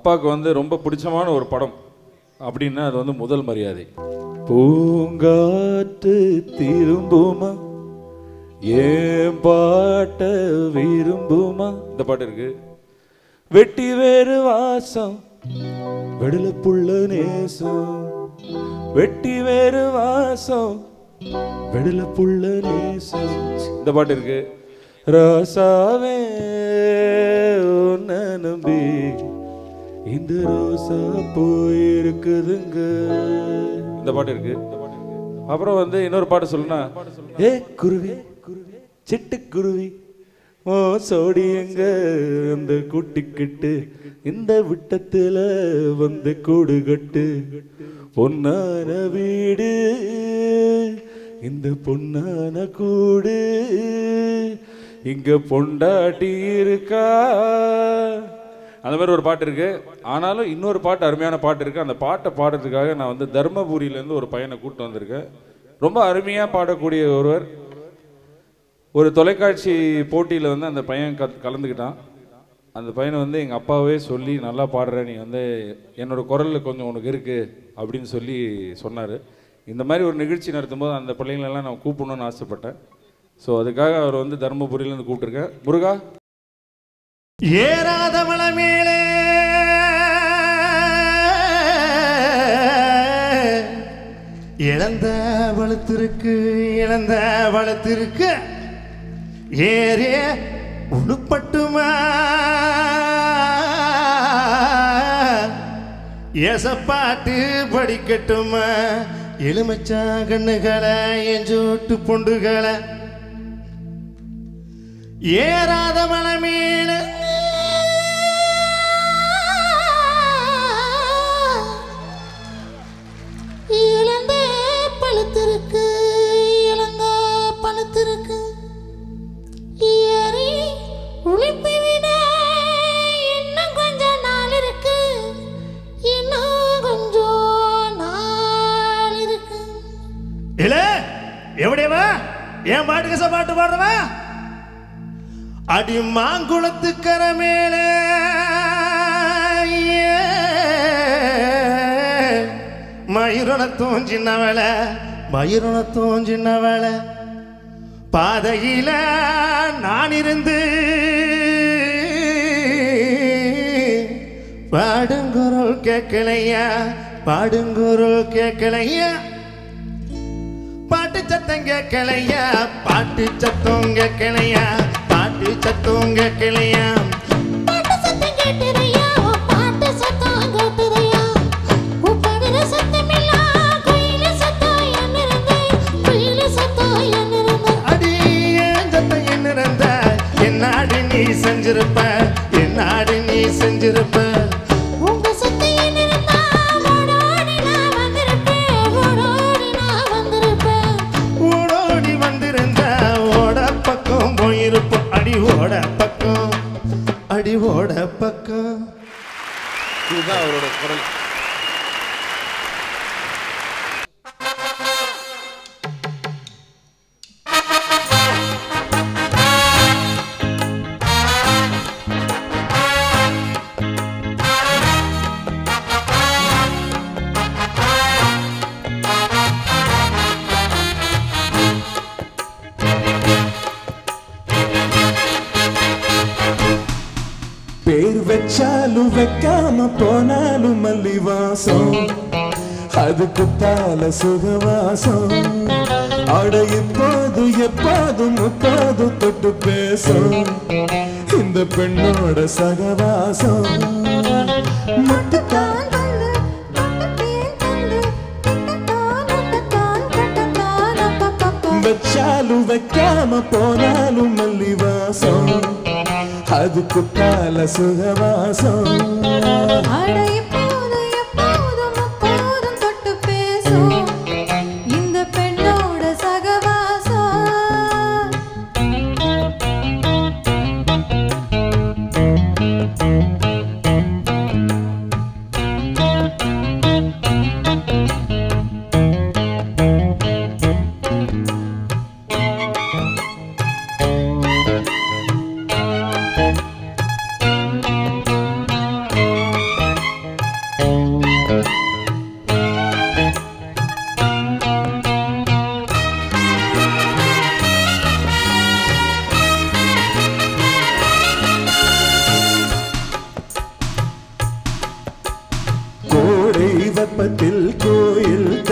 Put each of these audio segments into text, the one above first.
அப்பாவுக்கு வந்து ரொம்ப பிடிச்சமான ஒரு படம் அப்படின்னா அது வந்து முதல் மரியாதை. பூங்காற்று திரும்புமா ஏன் பாட்ட விரும்புமா, இந்த பாட்டு இருக்கு. வெட்டி வேறு வாசம் வெடல புள்ள நேசம், வெட்டி வேறு வாசம் வெடல புள்ள நேசம், இந்த பாட்டு இருக்கு. ராசாவே உன்னை நம்பி இந்த ரோசா போயிருக்குதுங்க, இந்த பாட்டு இருக்கு. அப்புறம் வந்து இன்னொரு பாட்டு சொல்லுனா, ஏ குருவி சிட்டுக்குருவி ஓ சோடி எங்க அந்த கூட்டிக்கிட்டு இந்த விட்டத்துல வந்து கூடு கட்டு, பொன்னான வீடு இந்த பொன்னான கூடு இங்க பொண்டாட்டி இருக்கா, அந்த மாதிரி ஒரு பாட்டு இருக்கு. ஆனாலும் இன்னொரு பாட்டு அருமையான பாட்டு இருக்கு. அந்த பாட்டை பாடுறதுக்காக நான் வந்து தர்மபுரியிலேருந்து ஒரு பையனை கூப்பிட்டு வந்திருக்கேன். ரொம்ப அருமையாக பாடக்கூடிய ஒருவர். ஒரு தொலைக்காட்சி போட்டியில் வந்து அந்த பையன் கலந்துக்கிட்டான். அந்த பையனை வந்து எங்கள் அப்பாவே சொல்லி நல்லா பாடுற, நீ வந்து என்னோடய குரலில் கொஞ்சம் உனக்கு இருக்குது அப்படின்னு சொல்லி சொன்னார். இந்த மாதிரி ஒரு நிகழ்ச்சி நடத்தும்போது அந்த பிள்ளைங்களெல்லாம் நான் கூப்பிடணும்னு ஆசைப்பட்டேன். ஸோ அதுக்காக அவர் வந்து தர்மபுரியிலேருந்து கூப்பிட்டுருக்கேன். முருகா. ஏறாத மலை மேலே இழந்த வளத்திற்கு இழந்த வளத்திற்கு ஏறே உடுப்பட்டுமா ஏசப்பாட்டு படிக்கட்டுமா எலுமிச்சா கண்ணுகளை எஞ்சோட்டு பொண்டுகளை ஏறாத மலை மேல இழந்த பழத்திற்கு இழந்த பழத்திற்கு ஏறி உழைப்பை விட இன்னும் கொஞ்சம் நாள் இருக்கு, இன்னும் கொஞ்சம் நாள் இருக்கு. இல்ல எவடியவா ஏன் பாட்டுக்கு பாட்டு பாடுறவா அடி மாங்குளத்துக்கர மேலே மயூரணத்தும் சின்னவளை மயூரணத்தும் சின்னவளை பாதையில நான் இருந்து பாடுங்குருள் கேட்கலையா பாடுங்குருள் கேட்கலையா பாட்டு சத்தம் கேட்கலையா பாட்டு சத்தம் கேட்கலையா பாட்டு சத்தம் கேட்கலையா பாட்டு சத்தம் கேட்டுறையா பாட்டு சத்தம் கேட்டுறையா உப்பாடுற சத்தம் இல்ல குயில சத்தம் என்னிருந்த குயில சத்தம் என்னிருந்த அடி ஏன் சத்தம் என்னிருந்த என்னாடி நீ செஞ்சிருப்ப என்னாடி நீ செஞ்சிருப்ப உங்க சத்தம் என்னிருந்தா ஓடோடி நான் வந்திருப்பேன் ஓடோடி நான் வந்திருப்பேன் ஓடோடி வந்திருந்த ஓட பக்கம் போயிருப்போம் அடி ஓட பக்கம் அடி ஓட பக்கம். இதுதான் அவரோட குரல். பேர் வச்சாலும் வைக்காம போனாலும் மல்லி வாசம் அது குத்தால சுகவாசம் அட இப்போது எப்போதும் முப்போது தொட்டு பேசும் இந்த பெண்ணோட சகவாசம் முட்டுத்தான் வச்சாலும் வைக்காம போனாலும் மல்லி வாசம் அது குத்தால சுகவாசம் அட எப்போது எப்போதும் எப்போதும் தொட்டு பேசும் இந்த பெண்ணோட சகவாசம்.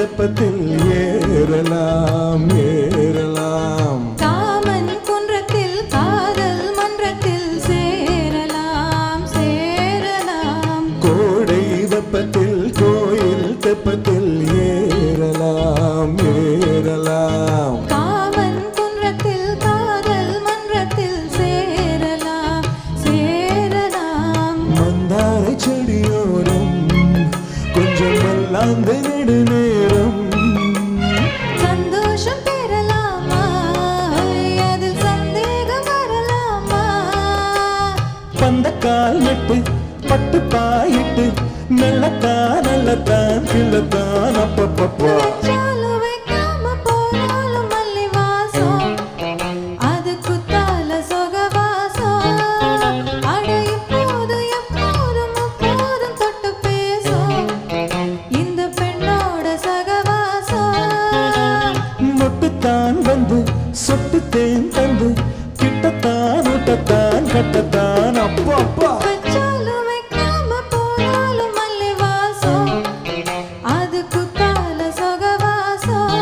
தெப்பத்தில் ஏறலாம் ஏறலாம் காமன் குன்றத்தில் காதல் மன்றத்தில் சேரலாம் சேரலாம் கோடை வெப்பத்தில் கோயில் தெப்பத்தில் ஏறலாம் ஏறலாம் காமன் குன்றத்தில் காதல் மன்றத்தில் சேரலாம் சேரலாம் மந்தாரை செடியோரம் கொஞ்சம் மல்லாந்து நெடு நேரம் சந்தோஷம் பெறலாமா அதில் சந்தேகம் வரலாமா பந்தக்கால் நட்டு பட்டு பாயிட்டு நல்லத்தான் நல்லத்தான் கிள்ளத்தான் அப்பப்பப்பா வச்சாலும் வைக்காம போனாலும் மல்லி வாசம் அது குத்தால சொகவாசம் அட இப்போது எப்போதும் எப்போதும் தொட்டு பேசும் இந்த பெண்ணோட சகவாசம் மொட்டுத்தான் வந்து சொட்டு தேன் தந்து கிட்டத்தான் ஊட்டத்தான் கட்டத்தான் அப்பா அப்பா வச்சாலும் வைக்காம போனாலும் மல்லி வாசம் அது குத்தால சொகவாசம்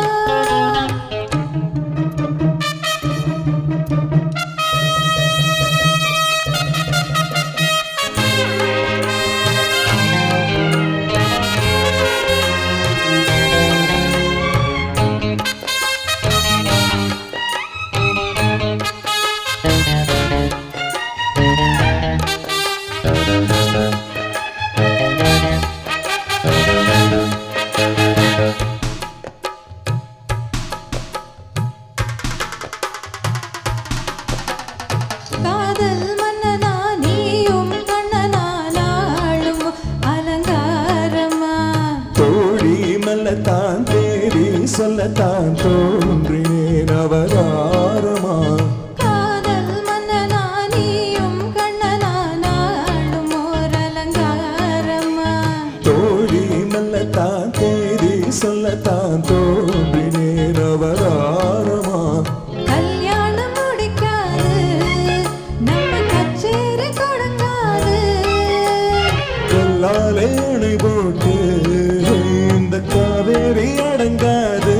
காதல் மன்னனா நீயும் கண்ணனா நாளும் அலங்காரமா தோழி மல்லத்தான் தேடி சொல்லத்தான் தோன்றினேன் அவதாரமா காதல் மன்னனா நீயும் கண்ணனா நாளும் ஓர் அலங்காரமா தோழி மல்லத்தான் தேடி சொல்லத்தான் தோன்றினேன் அவதாரமா கல்யாணம் முடிக்காது நம்ம கச்சேரி கொடுக்காது கல்லாலே அணை போட்டு இந்த காவேரி அடங்காது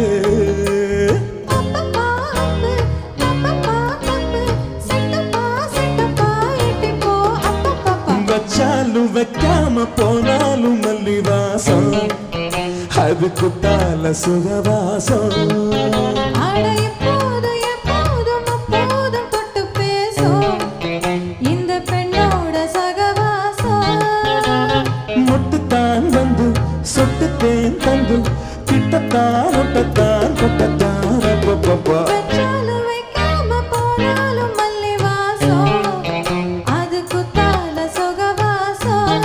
அப்பப்பா அப்பு அப்பப்பா அப்பு சிட்டப்பா சிட்டப்பா இட்டிப்போ அப்பப்பப்பா வச்சாலும் வைக்காம போனாலும் மல்லி வாசம் அது குத்தால சுகவாசம் அட எப்போது எப்போதும் எப்போதும் தொட்டு பேசும் இந்த பெண்ணோட சகவாசம் முட்டுத்தான் வந்து சொட்டு தேன் தந்து கிட்டத்தான் ஒட்டத்தான் கொட்டத்தான் அப்பப்பப்பா வச்சாலும் வைக்காம போனாலும் மல்லி வாசம் அது குத்தால சொகவாசம்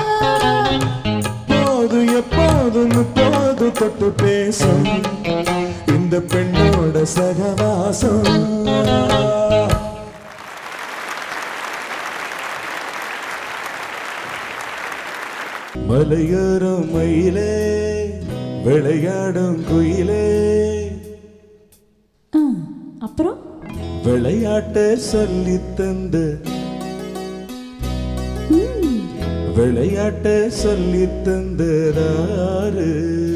போது எப்போதும் இப்போது தொட்டு பேசும் இந்த பெண்ணோட சகவாசம் மலையோரம் மயிலே விளையாடும் குயிலே அப்புறம் விளையாட்ட சொல்லி தந்து விளையாட்ட சொல்லி தந்ததாரு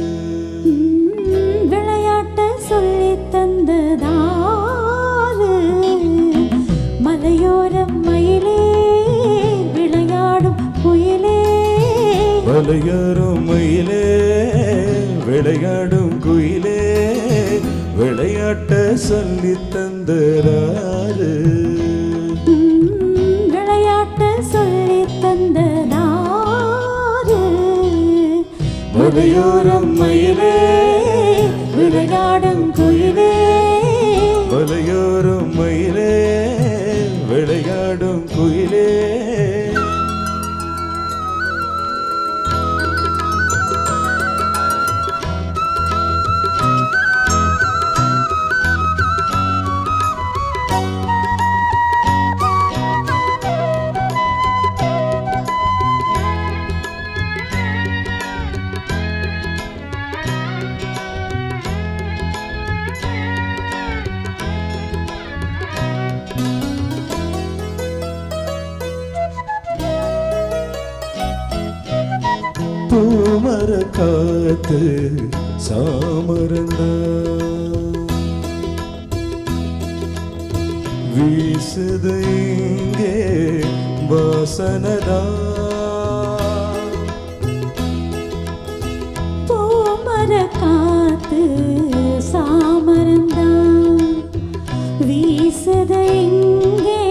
விளையாட்ட சொல்லி தந்ததாரு மலையோரம் மயிலே விளையாடும் குயிலே மலையோரம் மயிலே விளையாடும் குயிலே விளையாட்ட சொல்லி தந்ததாரு விளையாட்ட சொல்லி தந்ததாரு மலையோரம் மயிலே விளையாடும் குயிலே மலையோரம் மயிலே விளையாடும் குயிலே பூமர காத்து சாமரந்தான் வீசுது இங்கே வாசனதான் பூமர காத்து சாமரந்தான் வீசுது இங்கே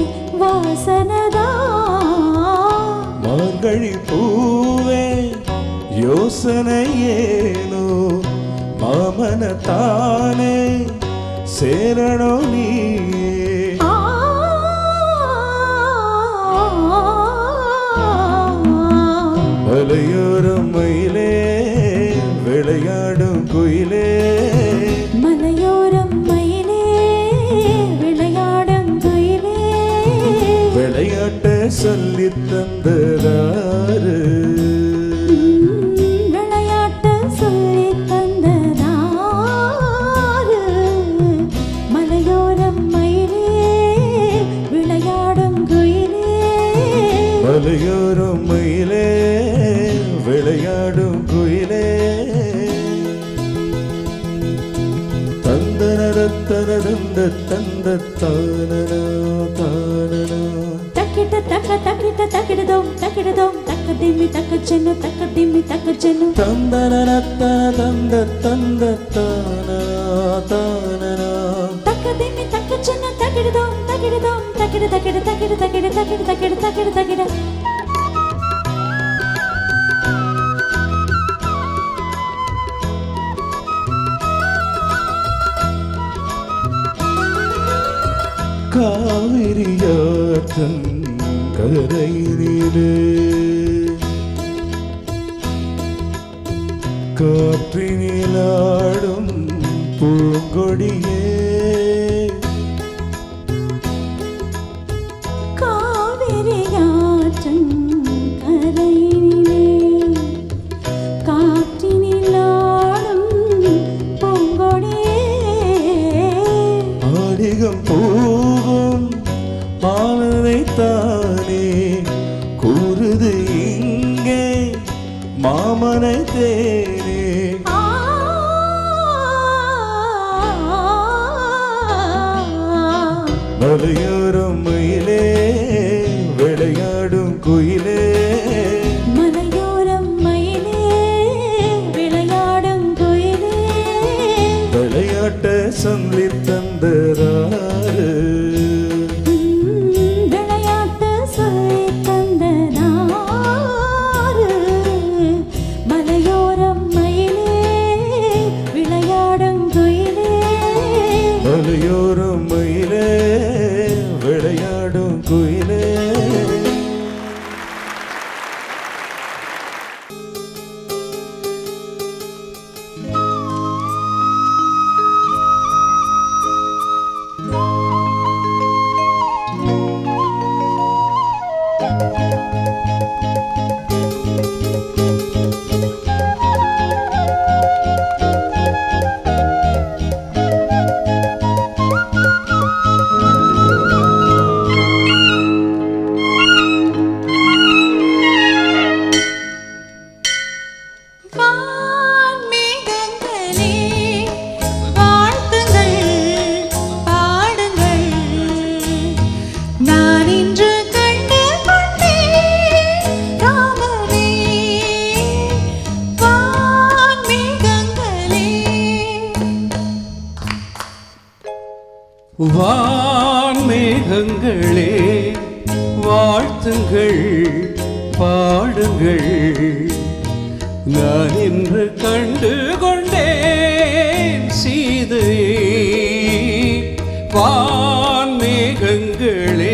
வாசனதான் மார்கழி பூவே யோசனை ஏனோ மாமனத்தானே சேரணோ நீ மலையோரம் மயிலே விளையாடும் குயிலே மலையோரம் மயிலே விளையாடும் குயிலே விளையாட்ட சொல்லி தந்ததாரு விளையாட்டு சொல்லி தந்ததாரு மலையோரம் மயிலே விளையாடும் குயிலே மலையோரம் மயிலே விளையாடும் குயிலே தந்தனரத்தனதந்த தந்த தானனா தானனா தக்கிட்ட தக்க தக்கிட்ட தக்கிடுதோம் தக்கிடுதோம் தக்க திம்மி தக்க சென்னு தந்தனரத்தன தந்த தந்த தானனா தானனா தக்க திம்மி தக்க சென்னு தக்கிடுதோம் தக்கிடுதோம் தக்கிடு தக்கிடு தக்கிடு தக்கிடு தக்கிடு தக்கிடு தக்கிடு தக்கிடு காவிரியாற்றன் கரையினிலே காற்றினிலாடும் பூங்கொடியே காவிரியாற்றன் கரையினிலே காற்றினிலாடும் பூங்கொடியே ஆடிகம் பூவும் ஆனதைத்தானே கூறுது இங்கே மாமனை தேனே மலையோரம் மயிலே விளையாடும் குயிலே மலையோரம் மயிலே விளையாடும் குயிலே விளையாட்ட சொல்லி தந்தராரு விளையாட்டு சொல்லி தந்தனாரு மலையோரம் மயிலே விளையாடும் குயிலே மலையோரம் மயிலே விளையாடும் குயிலே வான்மேகங்களே வாழ்த்துங்கள் பாடுங்கள் நான் இன்று கண்டு கொண்டேன் ராமனே வான்மேகங்களே வான்மேகங்களே வாழ்த்துங்கள் பாடுங்கள் நான் இன்று கண்டு கொண்டேன் சீதையை வான்மேகங்களே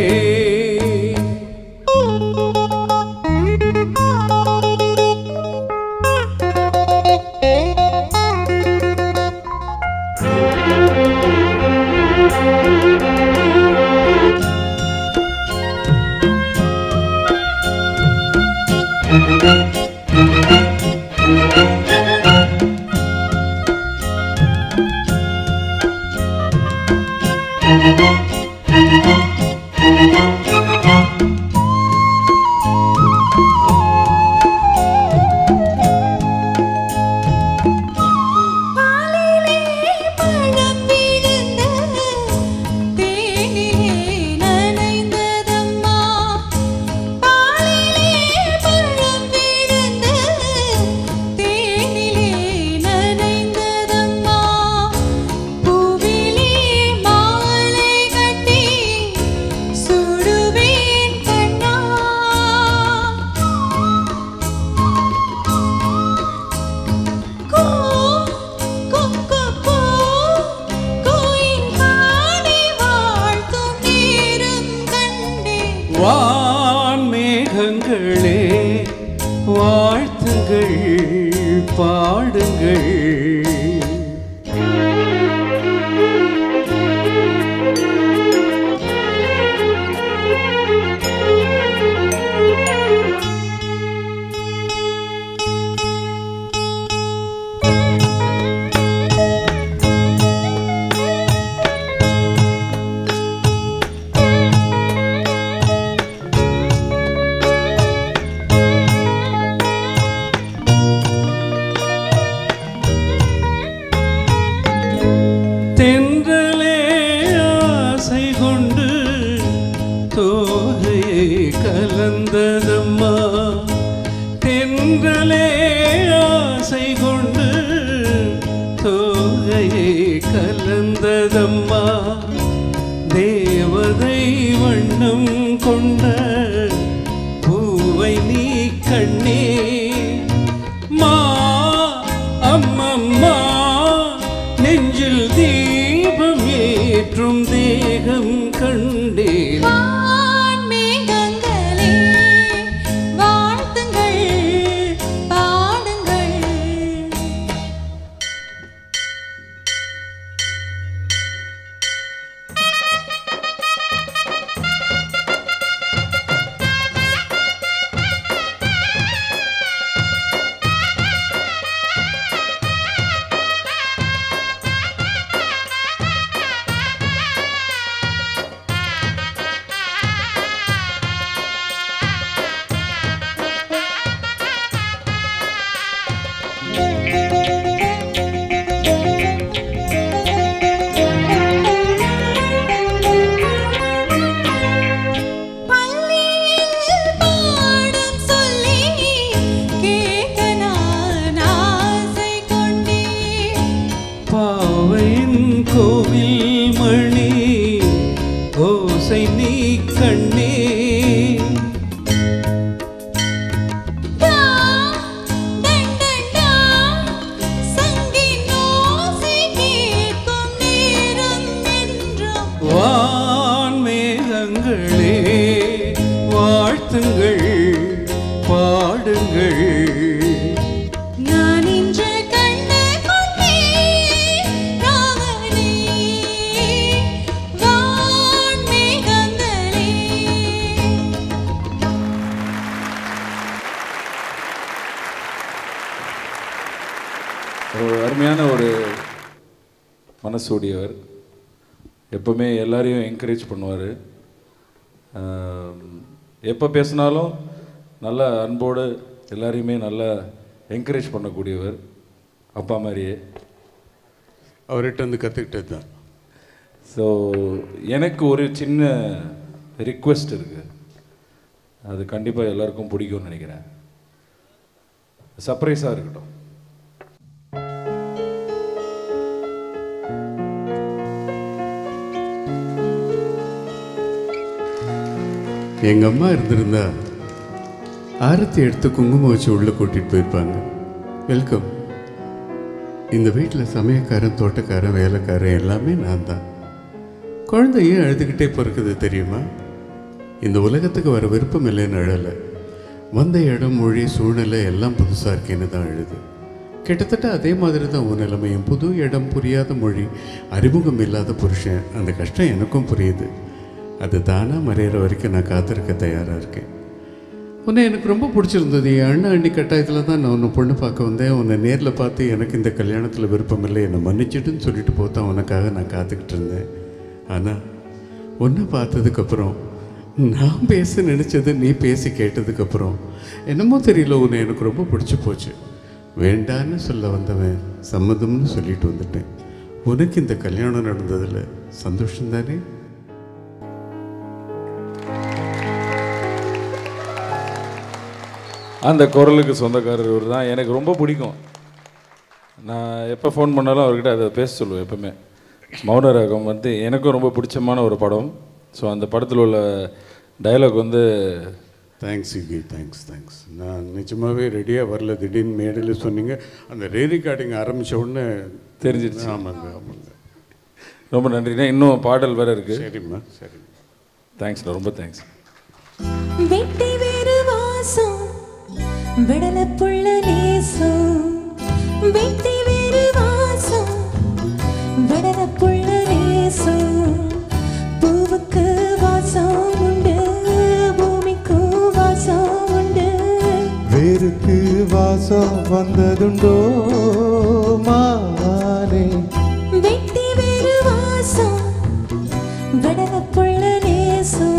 வான்மேகங்களே வாழ்த்துங்கள் பாடுங்கள். தென்றலே ஆசை கொண்டு தோகையை கலந்ததம்மா, தென்றலே ஆசை கொண்டு தோகையை கலந்ததம்மா, தேவதை வண்ணம் கொண்ட பூவை நீ கண்ணே மா அம்மம்மா, நெஞ்சில் தீபம் ஏற்றும் தேகம் கண்டேன். வான்மேகங்களே வாழ்த்துங்கள் பாடுங்கள். பாவையின் கோவில் மணி ஓசை நீ கண்ணே வான்மேகங்களே வாழ்த்துங்கள் பாடுங்கள். நான் இன்று கண்டு கொண்டேன் ராகனே வான்மேகங்களே. ஒரு அருமையான ஒரு மனசுடையவர், எப்பவுமே எல்லாரையும் என்கரேஜ் பண்ணுவார். எப்போ பேசினாலும் நல்ல அன்போடு எல்லாரையுமே நல்லா என்கரேஜ் பண்ணக்கூடியவர், அப்பா மாதிரியே. அவர்கிட்ட வந்து கற்றுக்கிட்டது தான். ஸோ எனக்கு ஒரு சின்ன ரிக்வெஸ்ட் இருக்குது, அது கண்டிப்பாக எல்லாருக்கும் பிடிக்கும்னு நினைக்கிறேன். சர்ப்ரைஸாக இருக்கட்டும். எங்கள் அம்மா இருந்திருந்தா ஆரத்தி எடுத்து குங்குமம் வச்சு உள்ளே கூட்டிகிட்டு போயிருப்பாங்க. வெல்கம். இந்த வீட்டில் சமயக்காரன், தோட்டக்காரன், வேலைக்காரன் எல்லாமே நான் தான். குழந்தை ஏன் அழுதுகிட்டே பிறக்குது தெரியுமா? இந்த உலகத்துக்கு வர விருப்பம் இல்லைன்னு அழலை, வந்த இடம், மொழி, சூழ்நிலை எல்லாம் புதுசாக இருக்கேன்னு தான் அழுது. கிட்டத்தட்ட அதே மாதிரி தான் உன் நிலைமையும். புது இடம், புரியாத மொழி, அறிமுகம் இல்லாத புருஷன். அந்த கஷ்டம் எனக்கும் புரியுது. அது தானாக மறையிற வரைக்கும் நான் காத்திருக்க தயாராக இருக்கேன். உன்னை எனக்கு ரொம்ப பிடிச்சிருந்தது. என் அண்ணா அண்ணி கட்டாயத்தில் தான் நான் உன்னை பொண்ணு பார்க்க வந்தேன். உன்னை நேரில் பார்த்து எனக்கு இந்த கல்யாணத்தில் விருப்பம் இல்லை, என்னை மன்னிச்சிட்டுன்னு சொல்லிட்டு போத்தா உனக்காக நான் காத்துக்கிட்டு இருந்தேன். ஆனால் உன்னை பார்த்ததுக்கப்புறம், நான் பேச நினச்சது நீ பேசி கேட்டதுக்கப்புறம் என்னமோ தெரியல, உன்னை எனக்கு ரொம்ப பிடிச்சி போச்சு. வேண்டான்னு சொல்ல வந்தவன் சம்மதம்னு சொல்லிட்டு வந்துட்டேன். உனக்கு இந்த கல்யாணம் நடந்ததில் சந்தோஷம்தானே? அந்த குரலுக்கு சொந்தக்காரர் இவர் தான். எனக்கு ரொம்ப பிடிக்கும். நான் எப்போ ஃபோன் பண்ணாலும் அவர்கிட்ட அதை பேச சொல்லுவேன் எப்பவுமே. மௌனராகம் வந்து எனக்கும் ரொம்ப பிடிச்சமான ஒரு படம். ஸோ அந்த படத்தில் உள்ள டயலாக் வந்து தேங்க்ஸ் யூகி, தேங்க்ஸ். நான் நிஜமாகவே ரெடியாக வரல. திடீர்னு மேடையில் சொன்னீங்க. அந்த ரீரிகார்டிங் ஆரம்பித்த உடனே தெரிஞ்சிருச்சு. ஆமாங்க. ரொம்ப நன்றிண்ணே. இன்னும் பாடல் வேறு இருக்குது. சரிம்மா, சரி. தேங்க்ஸ்ண்ணா, ரொம்ப தேங்க்ஸ். வெட்டி வேறு வாசம் விடல புள்ள நேசம் வெட்டி வேறு வாசம் விடல புள்ள நேசம் பூவுக்கு வாசம் உண்டு பூமிக்கு வாசம் உண்டு வேருக்கு வாசம் வந்ததுண்டோ மானே வெட்டி வேறு வாசம் விடல புள்ள நேசம்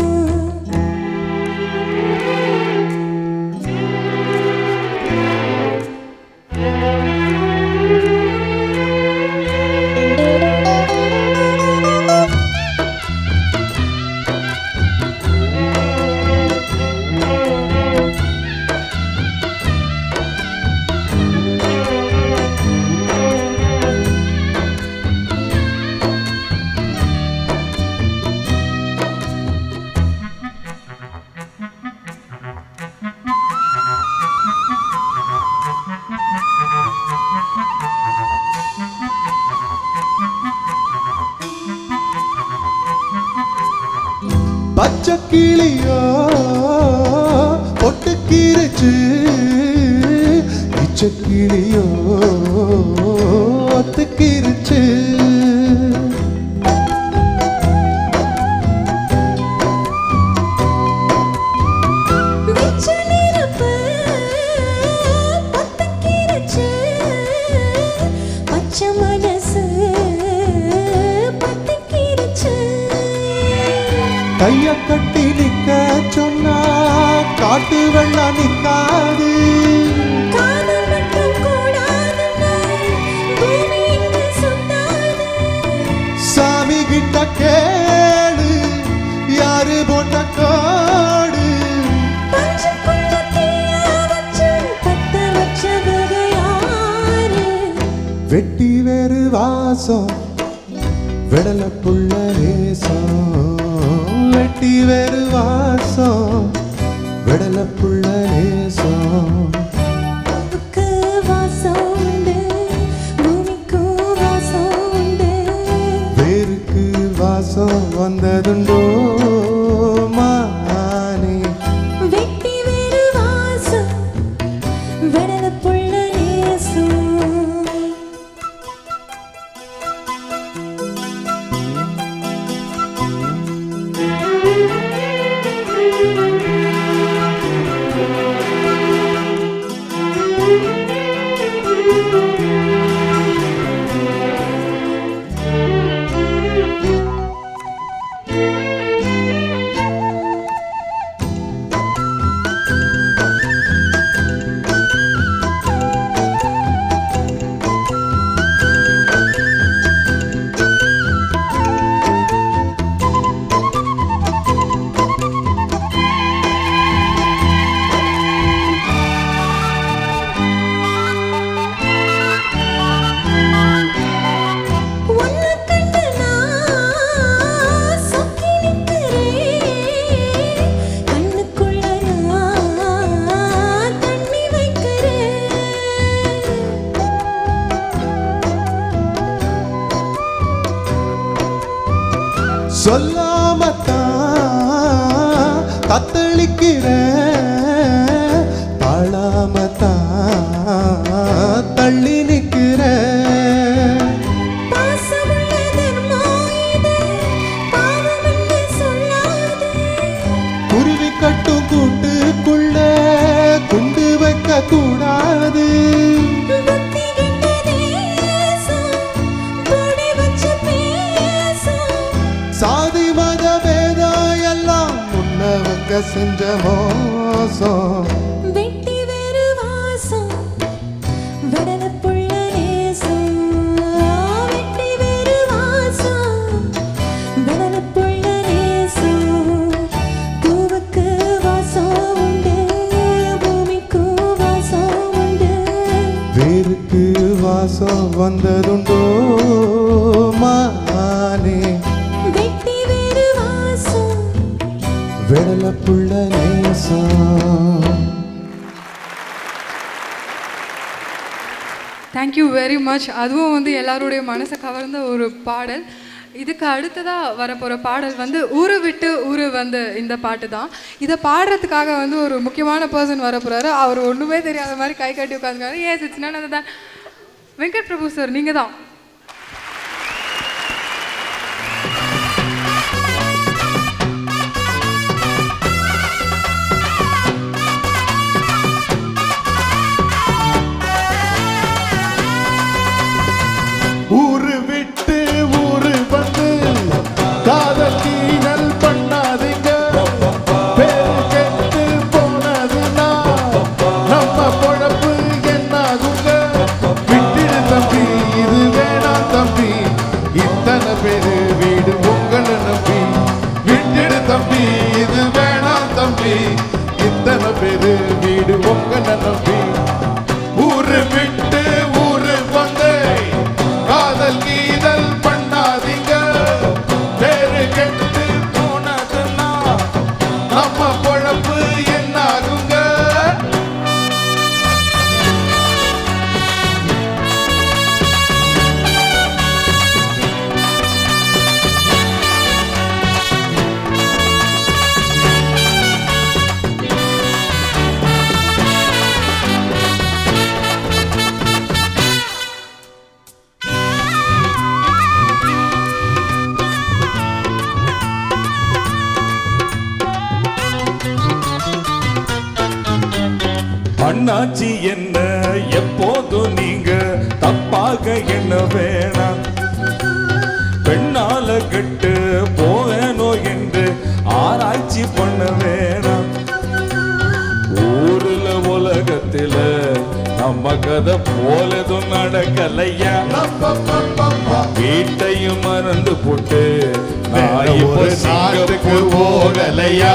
பச்சக்கிளியோ ஒட்டுக்கிருச்சு இச்சக்கிளியோ ஒத்துக்கிருச்சு கைய கட்டி நிக்க சொன்னா காட்டு வெள்ளம் நிக்காது சாமி கிட்ட கேளு யாரு போட்ட காடு வெட்டி வேறு வாசம் விடல புள்ள நேசம் வெட்டி வேறு வாசம் விடல புள்ள நேசம் பூவுக்கு வாசம் உண்டு பூமிக்கு வாசம் உண்டு வேருக்கு வாசம் வந்ததுண்டோ மானே வெட்டி வேறு வாசம் விடல புள்ள நேசம் சொல்லாமத்தான் தத்தளிக்கிற தாழாமத்தான் தள்ளி நிற்கிற குருவி கட்டும் கூட்டுக்குள்ள குண்டு வைக்க கூடாது சாதி மத பேதம் எல்லாம் முன்னவங்க செஞ்ச மோசம் வெட்டி வேறு வாசம் விடல புள்ள நேசம் வெட்டி வேறு வாசம் விடல புள்ள நேசம் பூவுக்கு வாசம் உண்டு பூமிக்கு வாசம் உண்டு வேருக்கு வாசம் வந்ததுண்டோ மானே வெட்டி வேறு வாசம் விடல புள்ள நேசம் தேங்க்யூ வெரி மச். அதுவும் வந்து எல்லாருடைய மனசை கவர்ந்த ஒரு பாடல். இதுக்கு அடுத்ததா வரப்போற பாடல் வந்து ஊரு விட்டு ஊரு வந்து இந்த பாட்டு தான். இதை பாடுறதுக்காக வந்து ஒரு முக்கியமான பர்சன் வர போறாரு. அவர் ஒண்ணுமே தெரியாத மாதிரி கை கட்டி உட்காந்துருக்காரு. Yes, it's none other than Venkat Prabhu sir. நீங்க தான். ஊரு விட்டு ஊரு வந்து காதல் கீழல் பண்ணாதீங்க. பேரு கெட்டு போனதுன்னா நம்ம பொழப்பு என்னாகுங்க. விட்டுடு தம்பி, இது வேணாம் தம்பி, இத்தனை பேரு வீடு உங்களை நம்பி. விட்டுடு தம்பி, இது வேணாம் தம்பி, இத்தனை பேரு வீடு உங்களை நம்பி. ஊரு விட்டு ஊரு வந்து காதல் கீதல் பண்ணாதீங்க. பேரு கெட்டு போனதுன்னா நம்ம பொழப்பு என்னாகுங்க. அண்ணாச்சி என்ன எப்போதும் நீங்க தப்பாக என்ன வேணாம். பெண்ணால கெட்டு போவேனோ என்று ஆராய்ச்சி பண்ண வேணாம். ஊருல உலகத்துல நம்ம கதை போலதும் நடக்கலையா. வீட்டையும் மறந்து போட்டு நான் இப்ப நாட்டுக்கு போகலையா.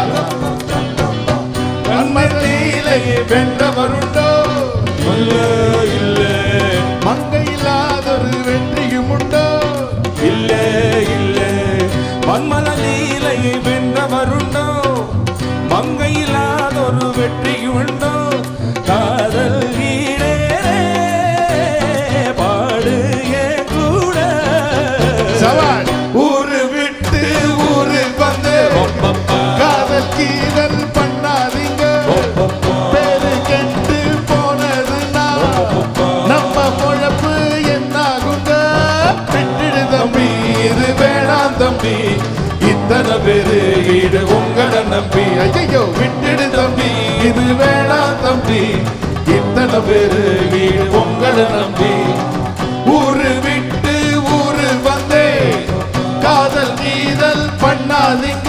கண்மலையிலேயே வென்றவருண்டோ? இல்ல இல்ல. மங்கை இல்லாதொரு வெற்றியும் உண்டோ? இல்ல இல்ல. மன்மதலீலையை வென்றவருண்டோ? மங்கையில்லாத ஒரு வெற்றியும் உண்டோ? காதல் ஈடே பாடு என் கூட. சவால். ஊரு விட்டு ஊரு வந்து காதல் கீதல் பண்ணாதீங்க. பேரு கெட்டு போனதுன்னா நம்ம பொழப்பு என்னாகுங்க. விட்டுடு தம்பி, இது வேணாம் தம்பி, இத்தனை பேரு ஈடு உங்களை நம்பி. ஐயோ, விட்டுடு தம்பி, இது வேணாம் தம்பி, இத்தனை பேரு ஈடு உங்களை நம்பி. ஊரு விட்டு ஊரு வந்தே காதல் கீதல் பண்ணாதீங்க.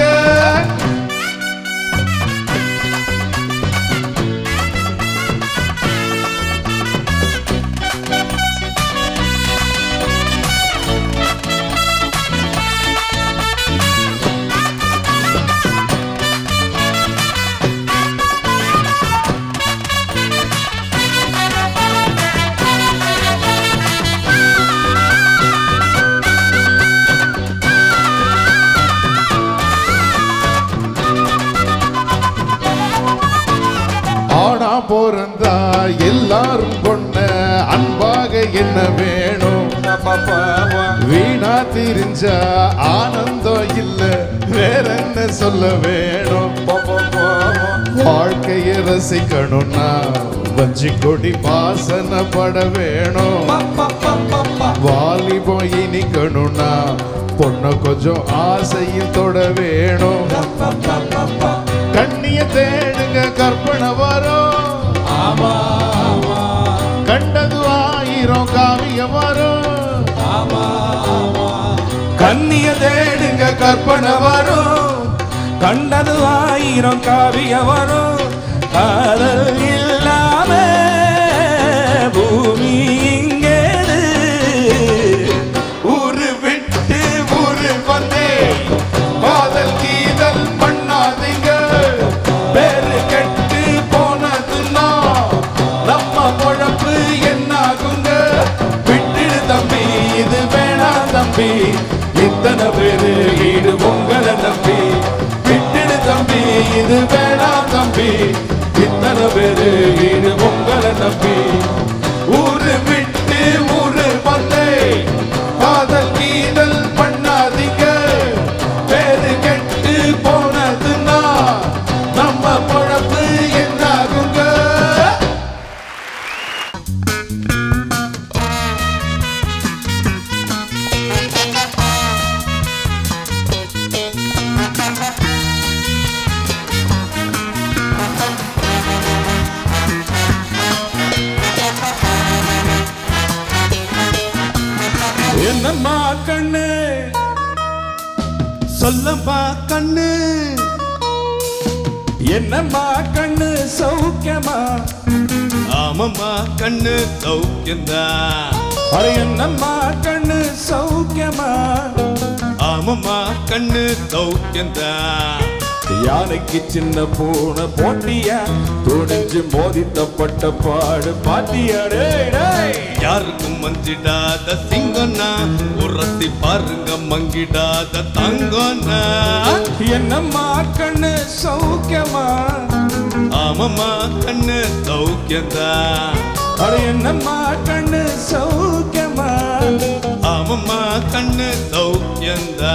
ஆனா போறந்தா எல்லாரும் கொண்ட அன்பாக என்ன வேணும். வீணா திரிஞ்ச ஆனந்தம் இல்ல, வேற என்ன சொல்ல வேணும். வாழ்க்கைய ரசிக்கணும்னா வஞ்சி கொடி வாசனை பட வேணும். வாலிபம் இனிக்கணும்னா பொண்ணு கொஞ்சம் ஆசையில் தொட வேணும். கண்ணிய தேடுங்க கற்பனை வரும். கண்டது ஆயிரம் காவியம் வரும். கண்ணிய தேடுங்க கற்பனை வரும். கண்டது ஆயிரம் காவிய வரும். காதல் இல்லாம பூமி இங்கேது. ஊரு விட்டு ஊரு வந்தே காதல் கீதல் பண்ணாதீங்க. பேரு கெட்டு போனதுன்னா நம்ம பொழப்பு என்னாகுங்க. விட்டுடு தம்பி, இது வேணாம் தம்பி, இத்தனை பேரு ஈடு உங்களை நம்பி. விட்டுடு தம்பி, இது வேணாம் தம்பி, இத்தனை பேரு ஈடு உங்களை நம்பி. ஊரு விட்டு ஊரு வந்தே காதல் கீதல் பண்ணாதீங்க. என்னம்மா கண்ணு சொல்லம்மா கண்ணு என்னம்மா கண்ணு சௌக்கியமா ஆமம்மா கண்ணு சௌக்கியந்தா அட என்னம்மா கண்ணு சௌக்கியமா ஆமம்மா கண்ணு சௌக்கியந்தா யானைக்கு சின்ன பூனை போட்டியா துணிஞ்சு மோதித்தப்பட்ட பாடு பாட்டியாடே யாருக்கும் மஞ்சிடாத சிங்கண்ணா உரசி பாருங்க மங்கிடாத தங்கண்ணா என்னம்மா கண்ணு சௌக்கியமா ஆமம்மா கண்ணு சௌக்கியந்தா அட என்னம்மா கண்ணு சௌக்கியமா ஆமம்மா கண்ணு சௌக்கியந்தா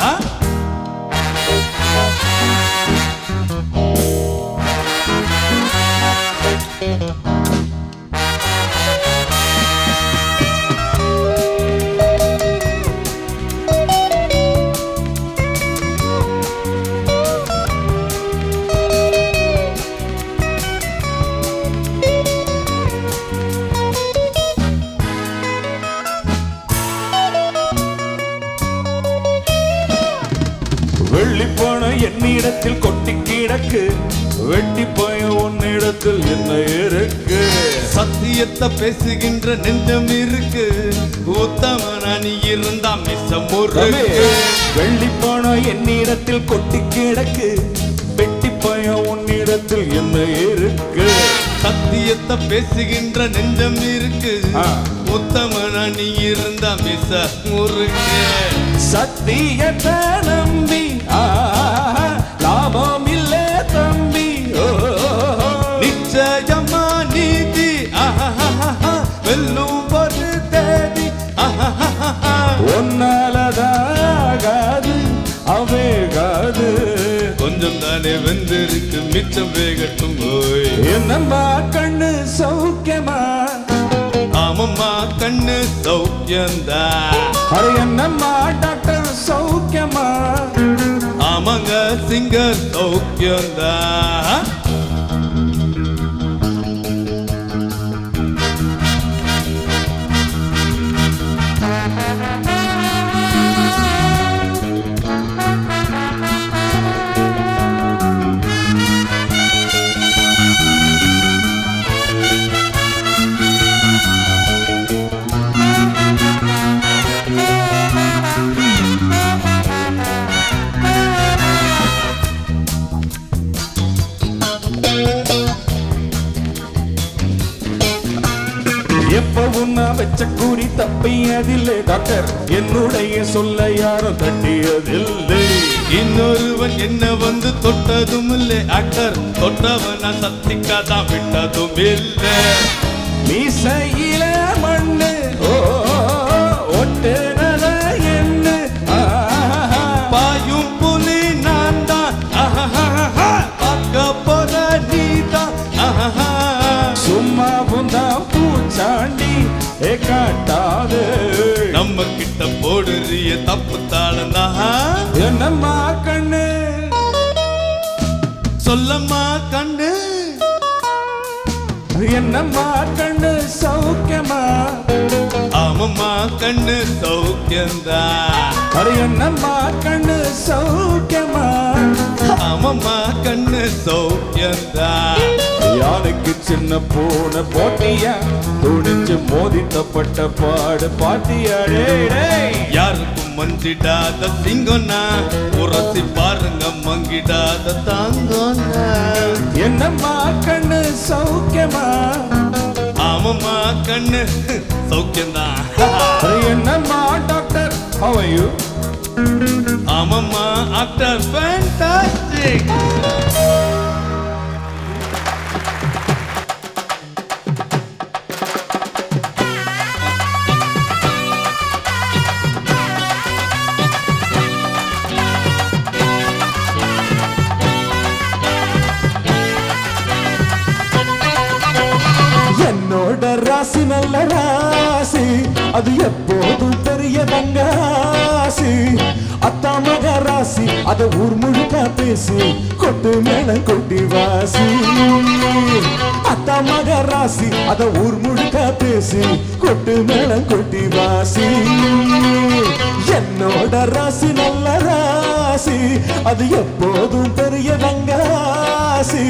வெள்ளி போன என்னிடத்தில் கொட்டி கிடக்கு வெட்டி போய உன்னிடத்தில் என்ன இருக்கு சத்தியத்தை பேசுகின்ற நெஞ்சம் இருக்கு உத்தமனா நீ இருந்தா மிசம் வெள்ளி போன என்னிடத்தில் கொட்டி கிடக்கு வெட்டி போய உன்னிடத்தில் என்ன இருக்கு சத்தியத்தை பேசுகின்ற நெஞ்சம் இருக்கு உத்தமனா நீ இருந்தா மிச முருக்கு சத்தியத்தை நம்பி லாபம் இல்ல தம்பி நிச்சயமா நீதி வெல்லும் ஒரு தேதி ஒன்னாலதாகாது அவேகாது கொஞ்சம் தானே வெந்திருக்கு மிச்சம் வேகட்டும் ஓய் என்னம்மா கண்ணு சௌக்கியமா ஆமம்மா கண்ணு சௌக்கியந்தா அட என்னம்மா டாக்டர் சௌக்கியமா ஆமாங்க சிங்கர் சௌக்கியந்தா எப்பவும் நான் வச்ச கூறி தப்பியதில்லை டாக்டர் என்னுடைய சொல்ல யாரும் தட்டியதில்லை இன்னொருவன் என்ன வந்து தொட்டதும் இல்லை ஆக்டர் தொட்டவன சத்திக்காதான் விட்டதும் இல்லை மீசையில மண்ணு ஒட்டுனத என்ன பாயும் புலி நான் தான் பார்க்க போற நீதான் சும்மா புந்தா பூச்சாண்டி காட்டாது நம்ம கிட்ட போடுறிய தப்பு தாளந்தா என்னம்மா கண்ணு சொல்லம்மா கண்ணு என்னம்மா கண்ணு சௌக்கியமா ஆமம்மா கண்ணு சௌக்கியந்தா அட என்னம்மா கண்ணு சௌக்கியமா ஆமம்மா கண்ணு சௌக்கியந்தா யானைக்கு சின்ன பூனை போட்டியா துணிஞ்சு மோதித்தப்பட்ட பாடு பாட்டியாடே யாருக்கும் மஞ்சிடாத சிங்கண்ணா உரசி பாருங்க மங்கிடாத தாங்கண்ணா என்னம்மா கண்ணு சௌக்கியமா ஆமம்மா கண்ணு சௌக்கியந்தான் என்னம்மா டாக்டர் how are you ஆமம்மா ஆக்டர் ஃபேண்டாஸ்டிக் என்னோட ராசி நல்ல ராசி அது எப்போதும் பெரிய தங்காசி அத்தா மக ராசி அத ஊர் முழுக்க பேசி கொட்டு மேல கொட்டி வாசி அத்தா மக ராசி அத ஊர் முழுக்க பேசி கொட்டு மேளம் கொட்டி வாசி என்னோட ராசி நல்ல ராசி அது எப்போதும் பெரிய வங்காசி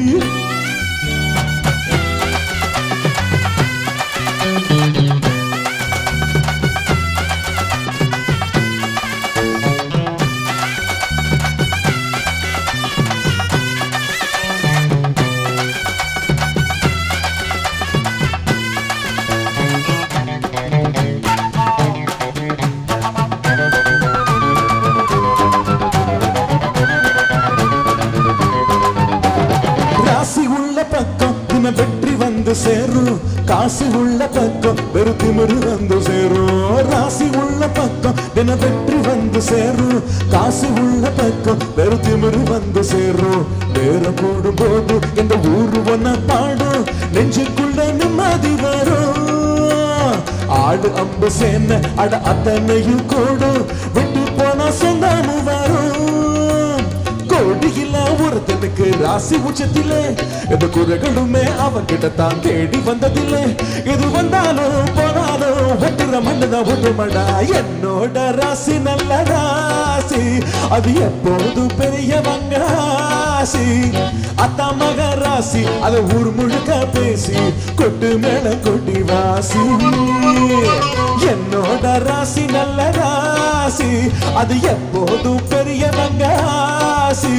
வெற்றி வந்து சேரும் காசு உள்ள பக்கம் வெறும் திமிரு வந்து சேரும் ராசி உள்ள பக்கம் தின வெற்றி வந்து சேரும் காசு உள்ள பக்கம் வெறும் திமிரு வந்து சேரும் நேரம் கூடும் போது இந்த ஊரு ஒன்ன பாடும் நெஞ்சுக்குள்ள நிம்மதி வரும் ஆடு அம்பு சேன அட அத்தனையும் கூடும் விட்டு போனா சொந்தமும் வரும் கோடியில ஒருத்தனுக்கு ராசி உச்சத்திலே எந்த குறைகளுமே அவன்கிட்ட தான் தேடி வந்ததில்லை எது வந்தாலும் போனாலும் ஒட்டுற மண்ணுதான் ஒட்டுமடா என்னோட ராசி நல்ல ராசி அது எப்போது பெரிய வங்காசி அத்தா மக ராசி அத ஊர் முழுக்க பேசி கொட்டு மேல கொட்டி வாசி என்னோட ராசி நல்ல ராசி அது எப்போதும் பெரிய வங்காசி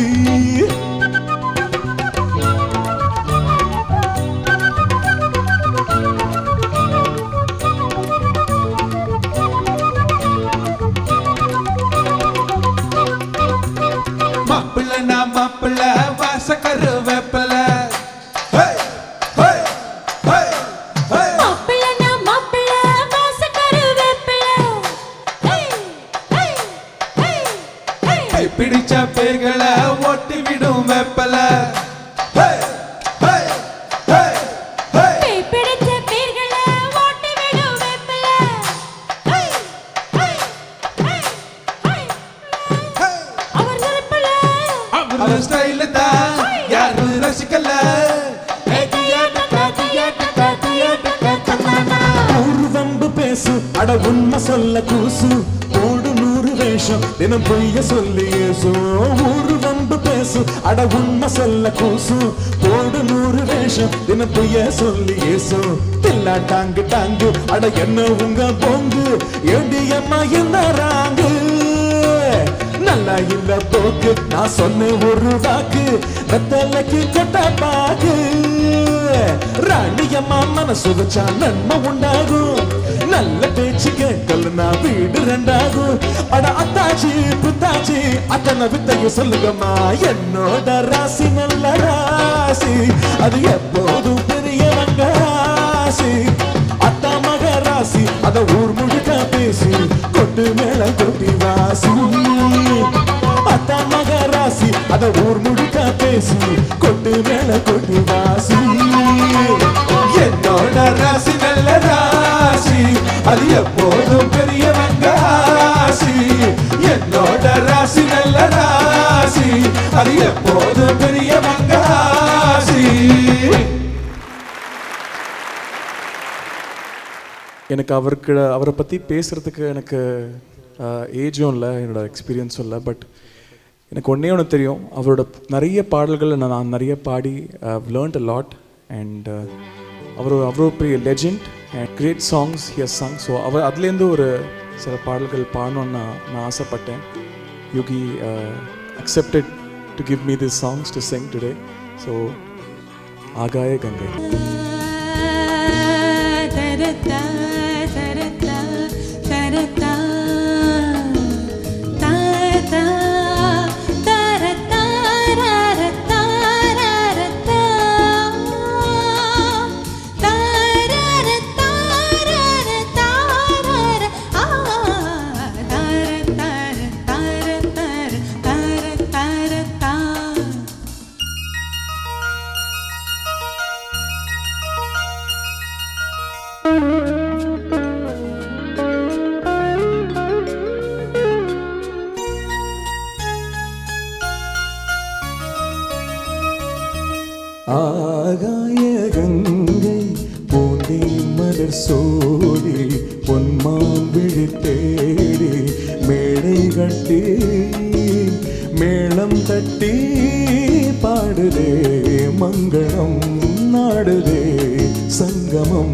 மாப்பிள்ள நான் மாப்பிள்ள வாசக்கரு வேப்பல பிடிச்ச பேர்களை ஓட்டி விடும் வேப்பல அவர் ஸ்டைல தான் யாரும் ரசிக்கல வம்பு பேசு அட உண்மை சொல்ல கூசு ஓடு நூறு வேஷம் தினம் பொய்ய சொல்லி ஏசு ஊரு வம்பு பேசு அட உண்மை சொல்ல கூசு ஓடு நூறு வேஷம் தினம் பொய்ய சொல்லி ஏசு தில்லா டாங்கு டாங்கு அட என்ன உங்க பொங்கு ஏண்டி அம்மா என்ன ராங்கு நல்லா இல்ல போக்கு நான் சொன்ன ஒரு வாக்கு வெத்தலைக்கு கொட்ட பாக்கு ராணியம்மா மனசு வச்சா நன்மை உண்டாகும் நல்ல பேச்சு கேட்கலனா வீடு ரெண்டாகும் அட அத்தாச்சி புத்தாச்சி அத்தனை வித்தையும் சொல்லுங்கம்மா என்னோட ராசி நல்ல ராசி அது எப்போதும் பெரிய வங்காசி அத்தா மக ராசி அத ஊர் முழுக்க பேசி கொட்டு மேல கொட்டி வாசி அத்தா மக ராசி அத ஊர் முழுக்க பேசி கொட்டு மேல கொட்டி வாசி என்னோட ராசி நல்ல ராசி அது எப்போதும் பெரிய வங்காசி என்னோட ராசி நல்ல ராசி அது எப்போதும் பெரிய வங்காசி எனக்கு அவரை பற்றி பேசுகிறதுக்கு எனக்கு ஏஜும் இல்லை என்னோட எக்ஸ்பீரியன்ஸும் இல்லை பட் எனக்கு ஒன்றே ஒன்று தெரியும் அவரோட நிறைய பாடல்களை நான் நிறைய பாடி லேர்ன்ட் அ லாட் அண்ட் அவ்வளோ பெரிய legend and great songs here song so அதுலேருந்து ஒரு சில பாடல்கள் பாடணுன்னு நான் ஆசைப்பட்டேன் Yugi accepted to give me this songs to sing today so Aagaya Gangai ஆகாய கங்கை பூந்தி மலர் சோடி பொன்மான் விழி தேடி மேடை கட்டி மேளம் தட்டி பாடுதே மங்களம் நாடுதே சங்கமம்.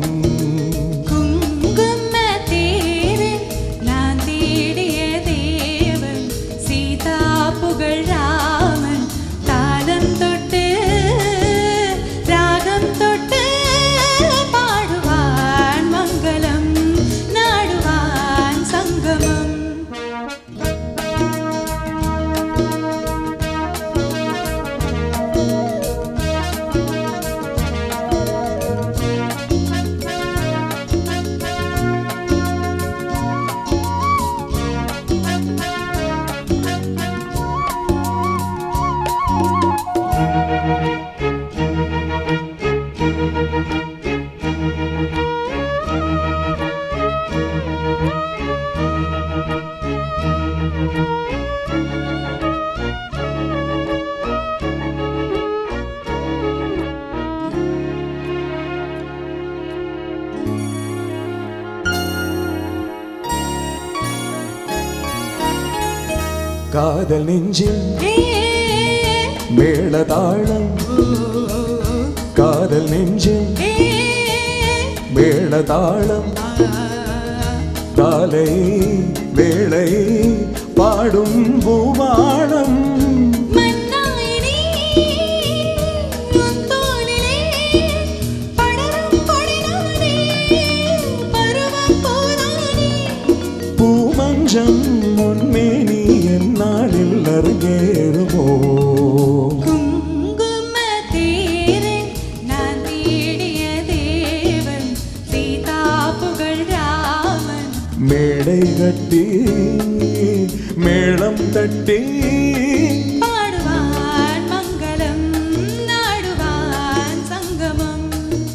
காதல் நெஞ்சில் மேளதாளம் காதல் நெஞ்சில் மேளதாளம் காலை வேளை பாடும் பூவாளம் பூமஞ்சம் முன்மேனி என்னாளில் அரங்கேறுமோ மேடை கட்டி மேளம் தட்டி பாடுவான் மங்களம் நாடுவான் சங்கமம்.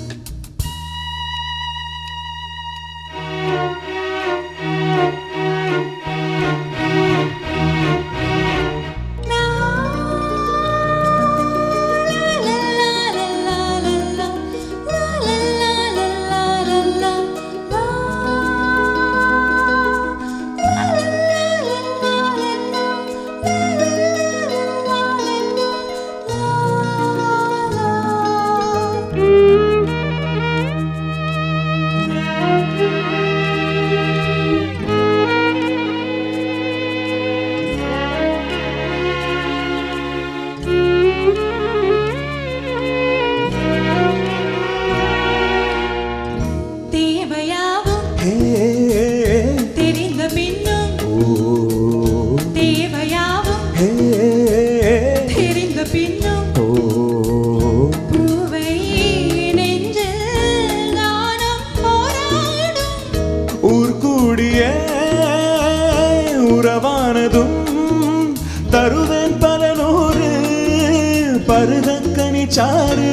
உறவானதும் தருவேன் பல நூறு பருதக்கனி சாறு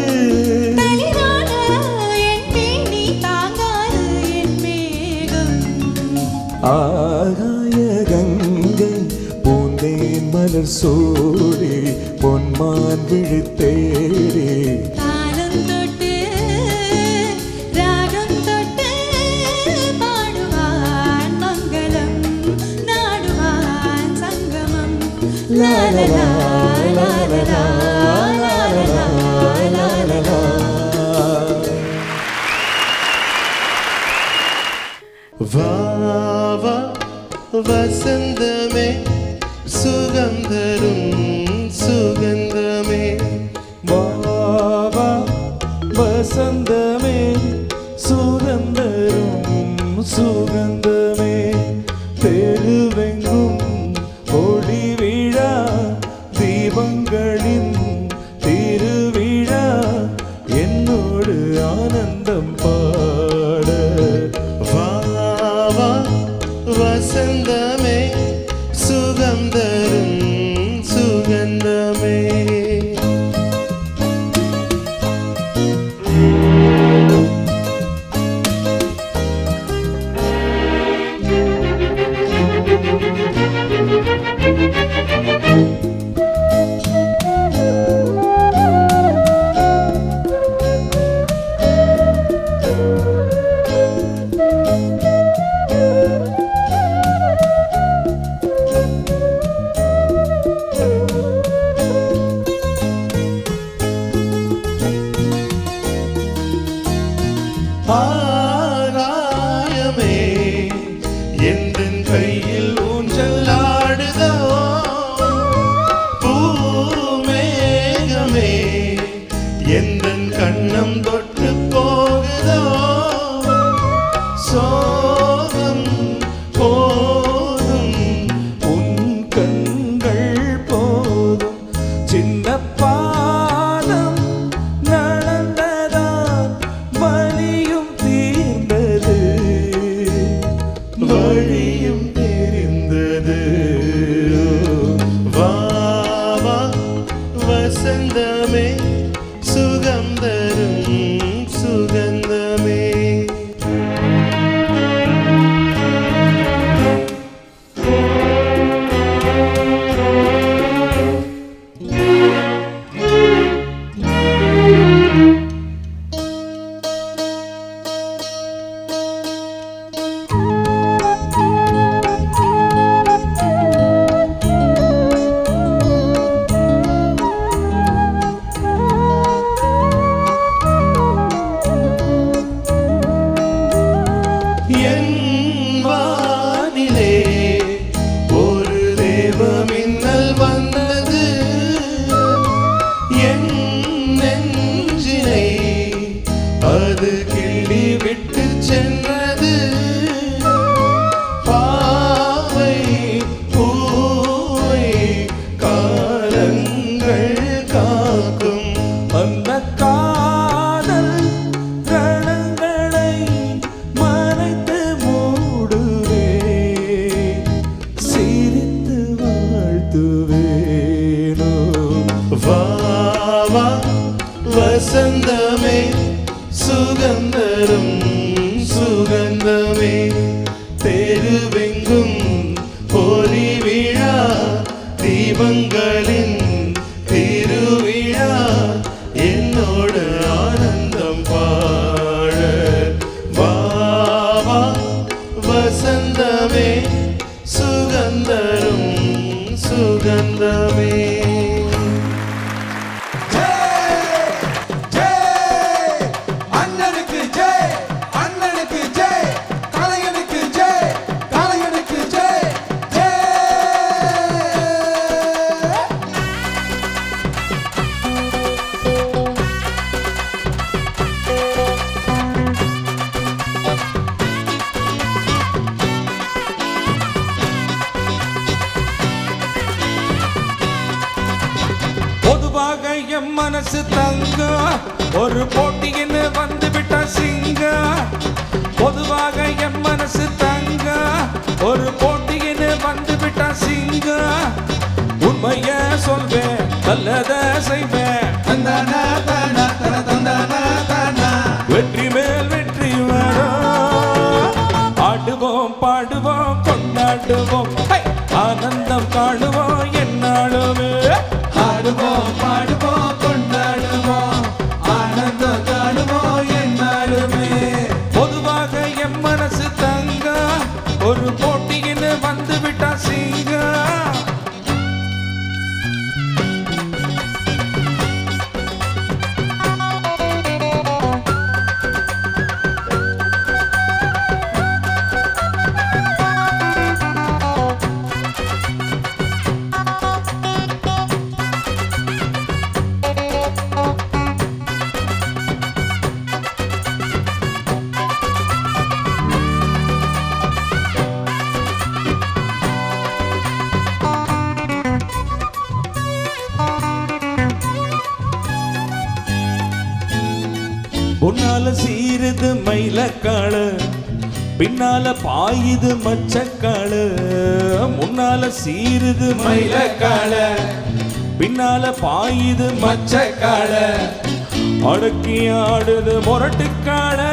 ஆகாய கங்கை பூந்தேன் மலர் சூடி பொன்மான் விழி தேடி la la la la la la la la la la. வா வா வசந்தமே சுகந்தரும் சுகந்தமே வா வா வசந்தமே சுகந்தரும் சுகந்தமே தெருவெங்கும் ஒளி விழா தீபங்களின் திருவிழா என்னோடு ஆனந்தம் பாட வா வா வசந்தமே சுகந்தரும் சுகந்தமே வசந்தமே சுகந்தரும் சுகந்தமே தெருவெங்கும் ஒளி விழா தீபங்களின் திருவிழா என்னோடு ஆனந்தம் பாட வாவா வசந்தமே சுகந்தரும் சுகந்தமே. என் மனசு தங்க ஒரு போட்டின்னு வந்து விட்டா சிங்க. பொதுவாக என் மனசு தங்க ஒரு போட்டின்னு வந்து விட்டா சிங்க. உண்மைய சொல்வேன் நல்லத செய்வேன் வெற்றி மேல் வெற்றி வரும். ஆடுவோம் பாடுவோம் கொண்டாடுவோம் ஆனந்தம் காணுவோம் என்னாலுமே. ஆடுவோம் பாடுவோம் கொண்டாடுவோம் ஆனந்தம் காணுவோம் என்னாலுமே. பொதுவாக என் மனசு தங்க ஒரு போட்டின்னு வந்து விட்டா சிங்க. முன்னால சீருது மயிலக்காளு பின்னால பாயுது மச்சக்காளு. முன்னால சீருது மயிலக்காளு பின்னால பாயுது மச்சக்காளு. அடக்கி ஆடுது முரட்டுக்காளு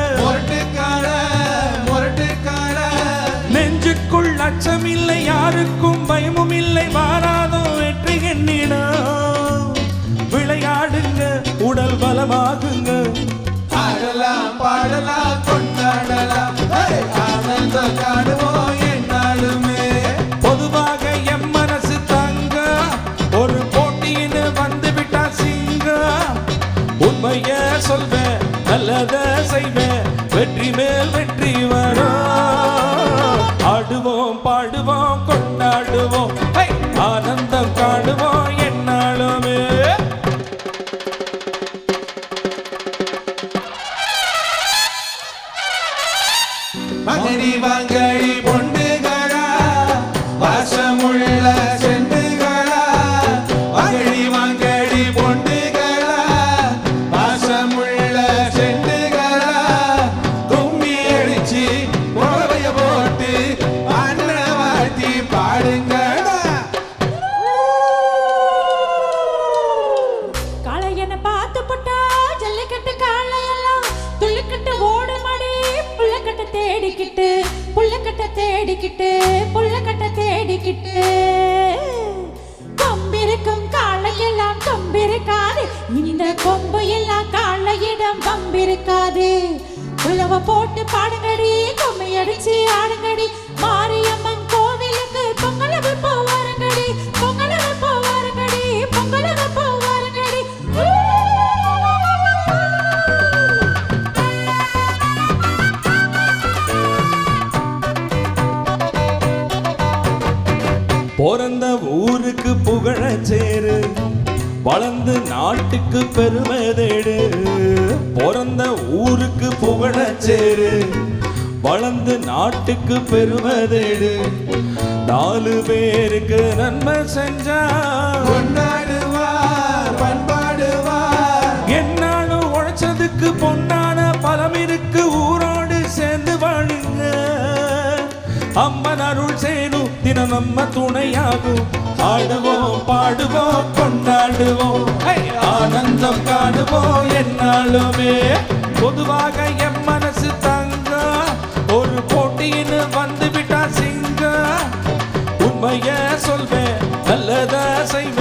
நெஞ்சுக்குள் அச்சமில்லை யாருக்கும் பயமும் இல்லை வாராதோ வெற்றி எண்ணிடும். விளையாடுங்க உடல் பலமாகுங்க ஆடலாம் பாடலாம் கொண்டாடலாம் ஆனந்தம் காணுவோம் என்னாலுமே. பொதுவாக என் மனசு தங்க ஒரு போட்டின்னு வந்து விட்டா சிங்க. உண்மைய சொல்வேன் நல்லத செய்வேன் வெற்றி மேல் வெற்றி வரும். ஆடுவோம் பாடுவோம் கொண்டாடுவோம் ஆனந்தம் காணுவோம் என்னாலுமே. மகடி வாங்கடி பொண்டுகளா வாசமுள்ள செண்டுகளா. மகடி வாங்கடி பொண்டுகளா வாசமுள்ள செண்டுகளா. கும்மி அடிச்சு புடவைய போட்டு அண்ணன் வாழ்த்தி பாடுங்களா. காளையனை பார்த்து போட்டா ஜல்லிக்கட்டு காளையெல்லாம் துள்ளிக்கட்டு ஓடுமடி. புள்ளக்கட்ட தேடிக்கிட்டு புள்ளக்கட்ட தேடிக்கிட்டு புள்ளக்கட்ட தேடிக்கிட்டு. கொம்பிருக்கும் காளையெல்லாம் கொம்பிருக்காது இந்த கொம்பு எல்லாம் காளையிடம் வம்பிருக்காது. உழவ போட்டு பாடுங்கடி கொம்பை அடிச்சு ஆடுங்கடி. மாரியம்மன் கோவிலுக்கு பொங்கலவு போவாருங்கடி பொங்கலவு போவாருங்கடி பொங்கலவு போவாருங்கடி. பிறந்த ஊருக்கு புகழ சேரு வளர்ந்து நாட்டுக்கு பெருமை தேடு. பிறந்த ஊருக்கு புகழ சேரு வளர்ந்து நாட்டுக்கு பெருமை தேடு. 4 பேருக்கு நன்மை செஞ்சா கொண்டாடுவார் பண்பாடுவார். என்னாலும் உழைச்சதுக்கு பொன்னான பலம் இருக்கு ஊரோடு சேர்ந்து வாழுங்க. அம்மன் அருள் சேரும் தினம் நம்ம துணையாகும். ஆடுவோம் பாடுவோம் கொண்டாடுவோம் ஆனந்தம் காணுவோம் என்னாலுமே. பொதுவாக என் மனசு தங்க ஒரு போட்டின்னு வந்து விட்டா சிங்க. உண்மைய சொல்வேன் நல்லத செய்வேன்